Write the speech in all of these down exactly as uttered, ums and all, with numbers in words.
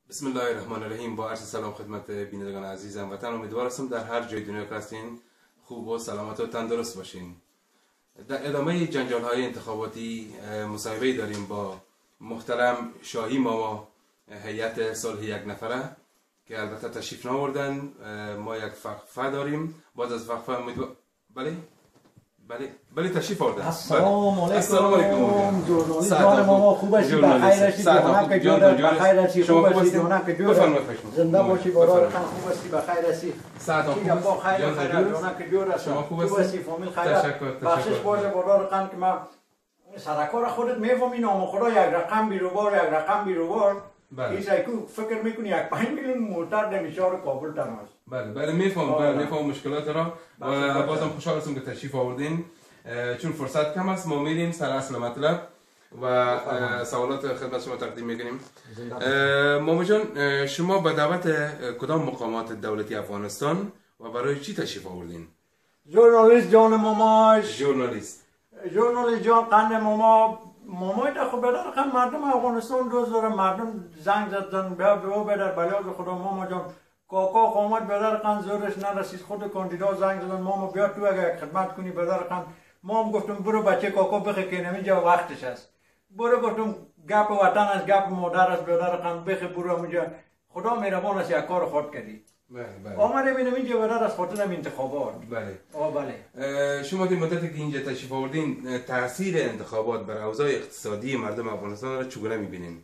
بسم الله الرحمن الرحیم. با عرض سلام خدمت بینندگان عزیزم وطن، امیدوار هستم در هر جای دنیا که هستین خوب و سلامت و تندرست باشین. در ادامه جنجال های انتخاباتی مصاحبه داریم با محترم شاهی ماما، هیئت صلح یک نفره که البته تشریف نآوردن. ما یک وقفه داریم، بعد از وقفه امیدوار بله بله بله تشریف آوردن. السلام علیکم. السلام علیکم. جورنالیست جان ماما خوب هستی؟ بخیر هستی؟ جانم که جورت بخیر هستی؟ خوب هستی؟ جانم که جورت زنده باشی؟ برادر خان خوب هستی؟ بخیر هستی؟ ساعت خوب با خیر خیر جانم که جورت شما خوب هستی؟ فامیل خیر. بخشش باشه برادر خان که ما سرکار خودت میفهمی نام خدا یک رقم بیروبار یک رقم بیروبار این سایکو فکر میکنی یک پنج میلیون موتر نمیشار کابل تنهاست. بله بله میفهم بله میفهم مشکلات را و بازم خوشحال هستم که تشریف آوردین. چون فرصت کم است ما میریم سر اصل مطلب و سوالات خدمت شما تقدیم میکنیم. ماما جان، شما به دعوت کدام مقامات دولتی افغانستان و برای چی تشریف آوردین؟ ژورنالیست جان ماماش. ژورنالیست ژورنالیست جان قند ماما مامای تا خب بدر خان مردم افغانستان دوست دارن، مردم زنگ زدن بیا بیا بدر بلیاز خدا ماما جان کاکا قامت بدر خان زورش نرسید، خود کاندیدا زنگ زدن ماما بیا تو اگه خدمت کنی بدر خان. ما هم گفتم برو بچه کاکا بخی که نمیجا وقتش است. برو گفتم گپ وطن است گپ مادر است بدر خان بخی برو اونجا. خدا مهربان است یک کار خود کردی. بله بله. آمده ببینم اینجا بدر از خاطر انتخابات. بله. آه بله. شما این مدتی که اینجا تشریف آوردین تاثیر انتخابات بر اوضاع اقتصادی مردم افغانستان را چگونه میبینین؟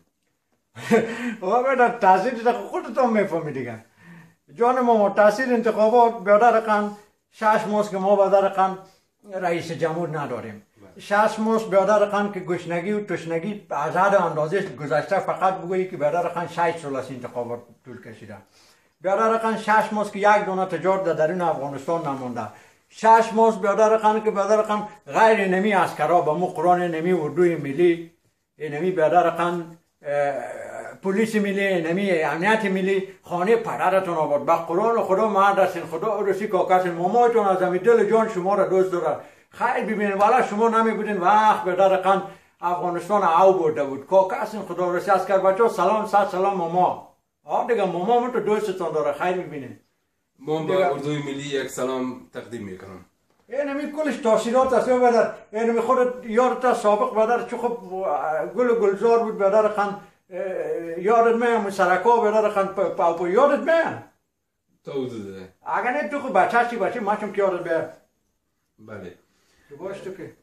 آه بدر تاثیر خودتون میفهمی دیگه. جان ما تاثیر انتخابات بدر خان شش ماه که ما بدر خان رئیس جمهور نداریم. شش ماه برادر خان که گشنگی و تشنگی از حد اندازه گذشته، فقط بگویی که برادر خان شش سال از انتخابات طول کشیده. برادر خان شش ماه که یک دونه تجارت در درون افغانستان نمونده. شش ماه برادر خان که برادر خان غیر نمی اسکرا به مو قرآن نمی اردوی ملی نمی برادر خان پلیس ملی نمی امنیت ملی خانه پدرتون آورد به قرآن خدا مردسین خدا ارسی کاکسین مامایتون از همین دل جان شما را دوست دارد. خیلی ببینید والا شما نمی بودین وقت بدر خان افغانستان او برده بود کاکسین خدا ارسی از کرد بچه سلام صد سلام ماما. آه دیگه ماما من تو دوستتون داره خیلی ببینید. ما با اردوی ملی یک سلام تقدیم میکنم. اینمی کلش تاثیرات است بدر. اینمی خودت یارت سابق بدر چه خب گل گلزار بود بدر خان. یادت میام سرکا بدر خان پاپو یادت میام. تا حدوده. اگر نه تو خب بچه چی بچه ماشم که یادت بیاد. بله. تو باش تو که.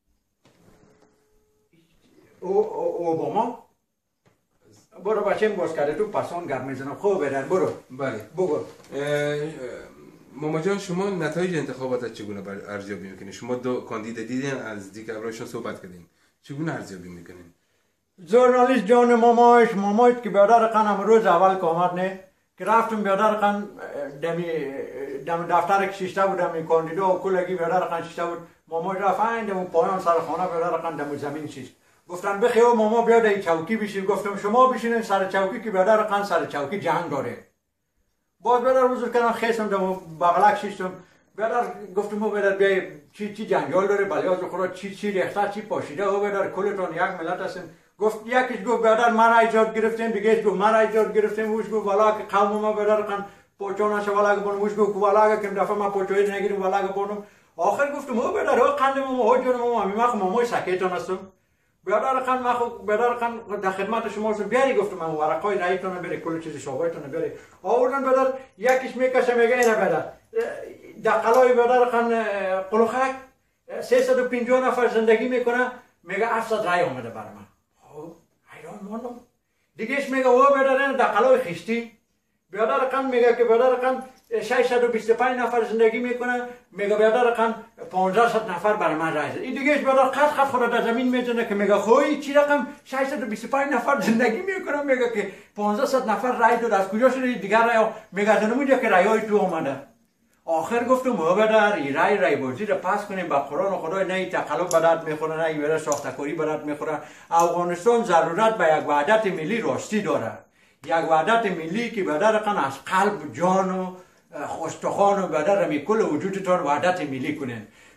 او اوباما. برو بچه باز کرده تو پاسون گپ میزنم خوب بدر برو. بله. بگو. ماما جان شما نتایج انتخابات چگونه ارزیابی میکنید؟ شما دو کاندیدا دیدین از دیگه ابرایشون صحبت کردین. چگونه ارزیابی میکنین؟ ژورنالیست جان مامایش مامایت که برادر خانم روز اول که آمد نه که رفتم برادر خان دمی دم دفتر کشیشته بود دمی کاندیدا و کلگی برادر خان شیشته بود مامایش رفت این دم پایان سر خانه برادر خان دم زمین شیشت. گفتن بخیو ماما بیا در چوکی بشین. گفتم شما بشینین سر چوکی که برادر خان سر چوکی جنگ داره. باز برادر بزرگ کردم خیسم دم بغلک شیشتم. برادر گفتم او برادر بیا چی چی جنجال داره بلیاز خورا چی چی ریخته چی پاشیده او برادر کلتون یک ملت هستن. گفت یکیش گفت برادر مرا ایجاد گرفتیم، دیگهش گفت مرا ایجاد گرفتیم، وش گفت والا که قوم ما برادر خان پوچو نشه والا که بونم، وش گفت والا که دفعه ما پوچوی نگیریم والا که بونم. آخر گفتم او برادر او قند ما او جون ما می ما خو مامای سکیتون هستم. برادر خان ما خو برادر خان در خدمت شما هستم. بیاری گفتم من ورقای رایتون بری کل چیز شوبایتون بری. آوردن برادر یکیش میکشه میگه اینا برادر دقلای برادر خان قلوخک سیصد و پنجاه نفر زندگی میکنه میگه هفتصد رای اومده برام. حیران ماندم. دیگهش میگه او برادر در قلای خشتی. برادر خان میگه که برادر خان ششصد و بیست و پنج نفر زندگی میکنه میگه برادر خان پانزده نفر برای من رای زد. این دیگهش برادر قد قد خود در زمین میزنه که میگه خوی چی رقم ششصد و بیست و پنج نفر زندگی میکنه میگه که پانزده نفر رای داد از کجا شده دیگر رای میگه از نمونجا که رایای تو اومده. آخر گفتم او بدر ای رای رای بازی را پس کنیم با قرآن خدای نه تقلب بدت میخوره نه ایوره ساختکاری بدت میخوره. افغانستان ضرورت به یک وحدت ملی راستی داره. یک وحدت ملی که بدر خان از قلب جان و خوشتخان و بدر می کل وجودتان وحدت ملی کنین.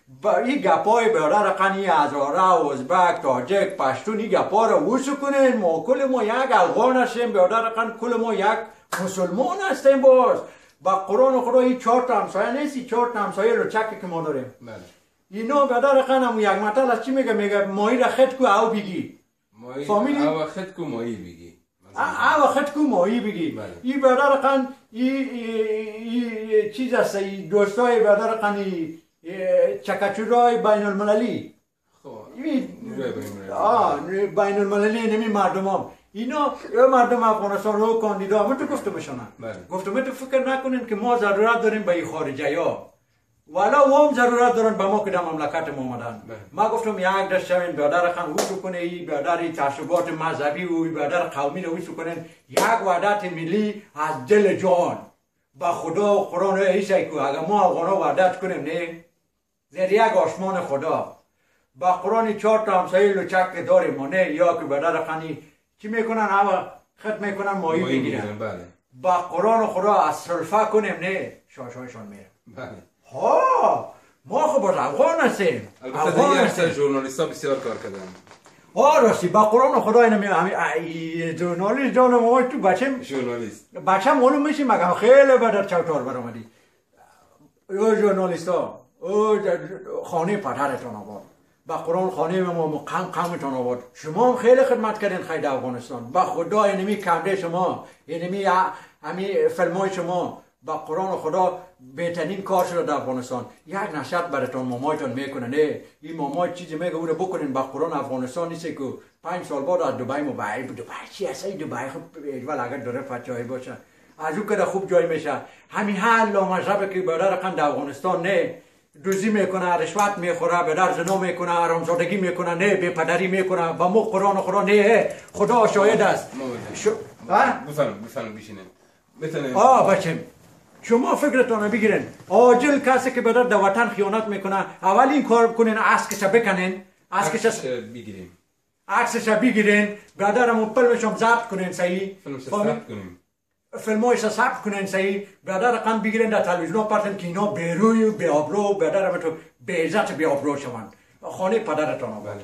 با این گپای برادر قنی هزاره ازبک تاجک پشتون این گپا رو وسو کنین ما کل ما یک افغان هستیم برادر قن کل ما یک مسلمان هستیم باز با قرآن خدا این چهار تا همسایه نیست این چهار تا همسایه رو چکی که ما داریم اینا برادر قن هم یک مطل از چی میگه میگه مایی را خد کو او بگی فامیلی او خد کو مایی بگی او خد کو مایی بگی این برادر قن این چیز است این دوستای برادر قنی چکچورای بین المللی بین المللی نمی مردم هم اینا مردم افغانستان رو کاندیدا همه تو گفته بشنن گفته تو فکر نکنین که ما ضرورت داریم به این خارجی ها والا و هم ضرورت دارن به ما که در مملکت ما آمدن ما گفتم یک دست شوین برادر خان وسو کنه ای برادر تعصبات مذهبی و برادر قومی رو وسو کنن یک وحدت ملی از دل جان با خدا و قرآن عیسی کو اگر ما افغانا وحدت کنیم نه زیر یک آسمان خدا با قرآن چهار تا همسایه لچک داریم ما نه یا که برادر خانی چی میکنن اما خط میکنن مایی بگیرن بله. با قرآن خدا از سلفه کنیم نه شاشایشان میره بله. ها ما خب باز افغان هستیم البته دیگه اکثر ژورنالیست ها بسیار کار کردن ها راستی با قرآن خدا اینمی ژورنالیست جان ما تو بچم ژورنالیست بچم معلوم میشی مگم خیلی بدر چوتار برآمدی او ژورنالیست ها او خانه پدرتان آباد با قرآن خانه ما مقام قومتان آباد شما هم خیلی خدمت کردین خیلی افغانستان با خدا اینمی کمره شما اینمی همی فیلمای شما با قرآن خدا بهترین کار شده در افغانستان یک نشاط براتون مامایتون میکنه نه این مامای چیزی میگه او رو بکنین با قرآن افغانستان نیست که پنج سال بعد از دبی ما باید دبی چی هست این دبی خب اجوال اگر داره فتشایی باشه از او که خوب جای میشه همین حال لامذهب که برادر قند در افغانستان نه دوزی میکنه رشوت میخوره به در زنا میکنه حرامزادگی میکنه نه بی پدری میکنه با مو قرآن خدا نه خدا شاهد است شو بفرم بفرم بیشینه میتونه آه بچم شما فکرتون بگیرین عاجل کسی که بدر در وطن خیانت میکنه اول این کار کنین عکسش بکنین عکسش بگیرین عکسش بگیرین برادرمو فیلمشم ضبط کنین صحیح فیلمش ضبط کنین فیلمایش ضبط کنین صحیح برادر قند بگیرین در تلویزیون پرتن که اینا بیروی و بی آبرو برادرم تو بی عزت بی آبرو شوند خانه پدرتون آباد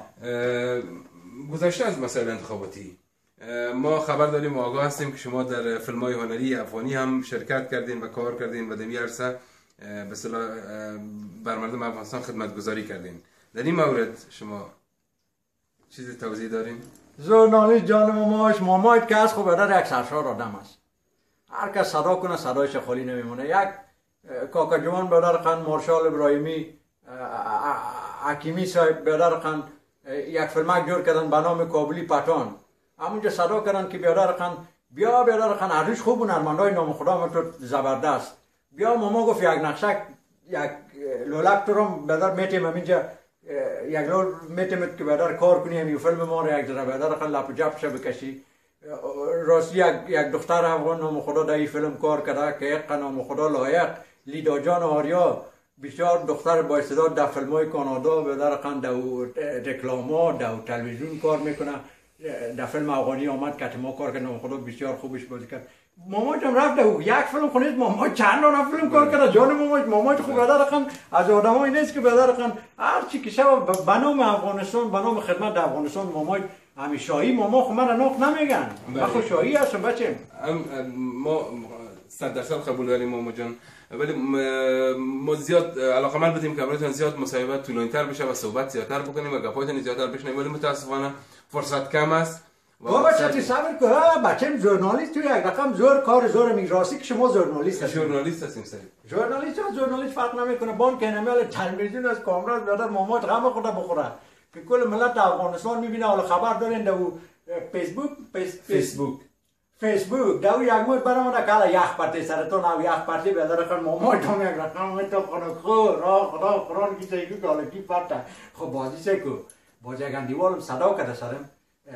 گذشته از مسائل انتخاباتی ما خبر داریم و آگاه هستیم که شما در فیلم های هنری افغانی هم شرکت کردین و کار کردین و در این عرصه به اصطلاح بر مردم افغانستان خدمت گذاری کردین در این مورد شما چیزی توضیح دارین؟ ژورنالیست جان ماماش مامایت که از خوب برادر یک سرشار آدم است هر کس صدا کنه صدایش خالی نمیمونه یک کاکا جوان برادر قند مارشال ابراهیمی حکیمی صاحب برادر قند یک فیلمک جور کردن به نام کابلی پتان همونجا صدا کردن که برادر قند بیا برادر قند هرروش خوب و نرمندای نام خدا من تو زبردست بیا ماما گفت یک نقشک یک لولک تو رو برادر میتیم همینجا یک لول میتیم که برادر کار کنی همی فیلم ما رو یک ذره برادر قند لپ و جب شو بکشی راستی یک یک دختر افغان نام خدا در این فیلم کار کرده که یک نام خدا لایق لیدا جان آریا بسیار دختر با استعداد در فیلم های کانادا برادر قند در رکلاما در تلویزیون کار میکنه در فیلم افغانی آمد که ما کار کردم خدا بسیار خوبش بازی کرد مامایت هم رفت او یک فیلم خونید ماما چند تا فیلم کار کرد جان مامایت مامایت خوب برادر قند از آدمایی نیست که برادر قند هر چی که شب به نام افغانستان به نام خدمت در افغانستان مامایت همین شاهی ماما خو من ناق نمیگن من خو شاهی هستم بچه ما صد درصد قبول داریم ماما جان ولی ما زیاد علاقمند بودیم که براتون زیاد مصاحبه طولانی‌تر بشه و صحبت زیادتر بکنیم و گپایتون زیادتر بشنویم ولی متاسفانه فرصت کم است با بچه صبر کن بچه ژورنالیست تو یک رقم زور کار زور میگراستی که شما ژورنالیست هستید ژورنالیست هستیم سر ژورنالیست ها ژورنالیست فرق نمیکنه بان که نمیال تلویزیون از کامرا برادر مامات غم خود بخوره که کل ملت افغانستان میبینه حالا خبر دارین در فیسبوک فیسبوک فیسبوک دو یک مود برام در کالا یخ پرتی سرتون او یخ پرتی برادر خان مامات هم یک رقم تو خونه خور را خدا قرآن کی سیگو کالا کی پرتا خب بازی سیکو باز یک دیوالم صدا کرده سرم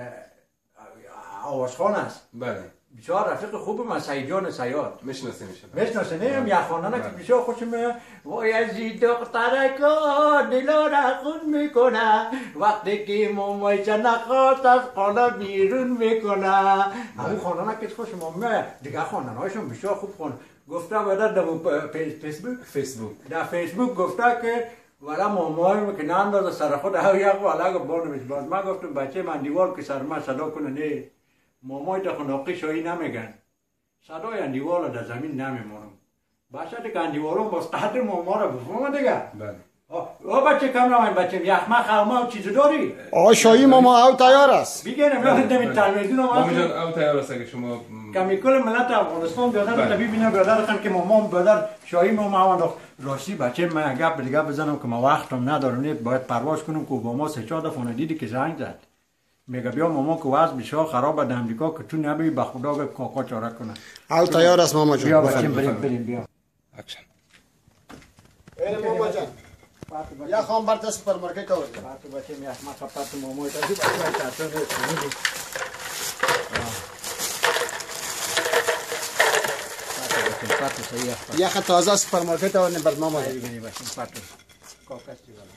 آوازخان است بله بسیار رفیق خوب من سعید جان سیاد میشناسیم میشناسه نیم یک خواندنه که بسیار خوشم میاد وای از این دخترک دلا را خون میکنه وقتی که مامایش نخواست از خانه بیرون میکنه همون خواندنه که خوشم میاد دیگه خواندنهایشون بسیار خوب خوند گفته بودن در فیسبوک فیسبوک در فیسبوک گفته که ولی مامای که ناندازه سر خود او یک والا بانمش باز من گفتم بچه من دیوار که سر من صدا کنه نه مامای در خناقی شایی نمیگن صدای اندیوال در زمین نمیمونم باشد که اندیوالم باز قدر ماما را بفهمه دیگه بله او بچه کم نمید بچه یخمه خلمه و چیز داری آقا شایی ماما او تیار است بگیرم یا نمی تلمیدون ماما جان او تیار است اگه شما کمی کل ملت افغانستان بیادر طبیب اینا بیادر کن که مامان بیادر شایی ماما انداخت راستی بچه من گپ دیگه بزنم که ما وقتم ندارم نیت باید پرواز کنم که اوباما سه چهار دفعه دیدی که زنگ زد میگه بیا ماما که وضع بسیار خراب در امریکا که تو نبی به خدا کاکا چاره کنه او تیار است ماما جان بیا بچه بریم بریم بیا اکشن بریم ماما جان یا خام برت سوپرمارکت آورد پاتو بچه می احمق پاتو ماما تا دی بچه تا تو نیست پاتو صحیح است یا خ تازه سوپرمارکت آورد بر ماما جان ببینی بچه پاتو کاکاستی والا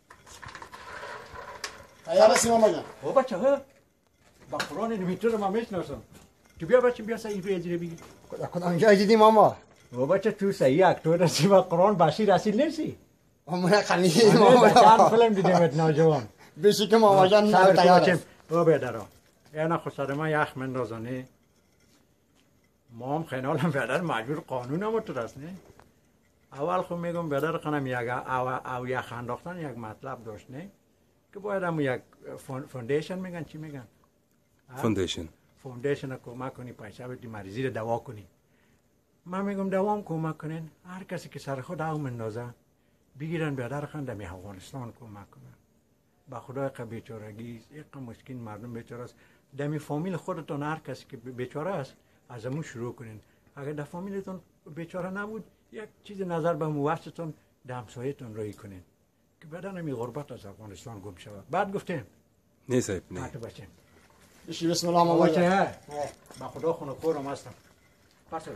تیار است ماما جان او بچه ها با قرآن نمیتونه ما میشناسم تو بیا بچه بیا صحیح روی اجره بگی کدام جای دیدی ماما او بچه تو صحیح اکتور هستی با قرآن بشیر اصیل نیستی ماما خنی ماما ماما فیلم دیدمت نوجوان بیشی که ماما جان تیار است او بیادر اینا خود سر من یخ مندازانه ما هم خیالم بیادر مجبور قانون هم تو راست نه اول خود میگم بیادر خانم یک او, او یخ انداختن یک مطلب داشت نه که باید هم یک فوندیشن میگن چی میگن فوندیشن فوندیشن کمک کنی پیسه بدی مریضی رو دوا کنی من میگم دوام کمک کنین هر کسی که سر خود او مندازه بگیرن بیادر خان دمی افغانستان کمک کنن با خدای که بیچارگی یک مسکین مردم بیچاره است دمی فامیل خودتون هر کسی که بیچاره است از امون شروع کنین اگر در فامیلتون بیچاره نبود یک چیز نظر به موسطتون در همسایتون روی کنین که بعدا نمی غربت از افغانستان گم شود بعد گفتیم نه صاحب نه پاتو بچه بیشی بسم الله ماما بچه جان ها با خدا خونه خورم هستم پاتو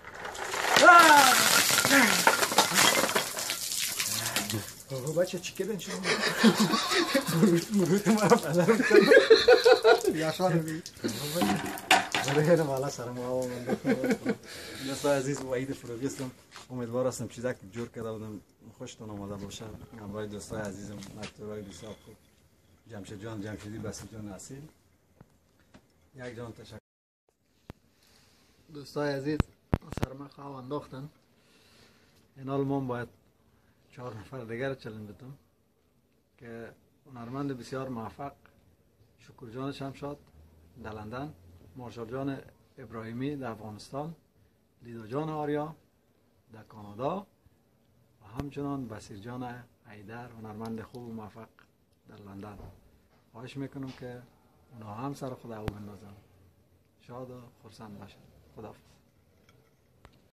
او بچه چی کردن شما مرود ما پدرم کنم یا شوار بی برای والا سرم آوا من دوستای عزیز وحید فروغی هستم امیدوار هستم چیزا که جور کرده بودم خوشتون آمده باشه همراه دوستای عزیزم مکتوبای بسیار خوب جمشید جان جمشیدی بسی جان اصیل یک جان تشکر دوستای عزیز سر من خواه انداختن این حال ما باید چهار نفر دیگر چلن بدم که هنرمند بسیار موفق شکر جان شمشاد در لندن مارشال جان ابراهیمی در افغانستان لیدا جان آریا در کانادا و همچنان بصیر جان حیدر هنرمند خوب و موفق در لندن خواهش میکنم که اونا هم سر خود او بندازن شاد و خرسند باشن خداحافظ